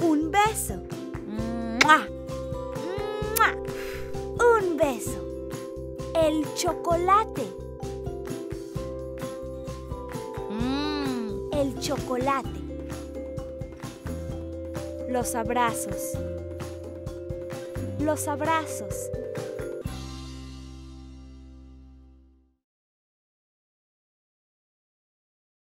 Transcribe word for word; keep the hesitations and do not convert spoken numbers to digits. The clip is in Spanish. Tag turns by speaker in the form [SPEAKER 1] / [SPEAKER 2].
[SPEAKER 1] Un beso. ¡Mua! ¡Mua! Un beso. El chocolate.
[SPEAKER 2] Mm.
[SPEAKER 1] El chocolate. Los abrazos. Los abrazos.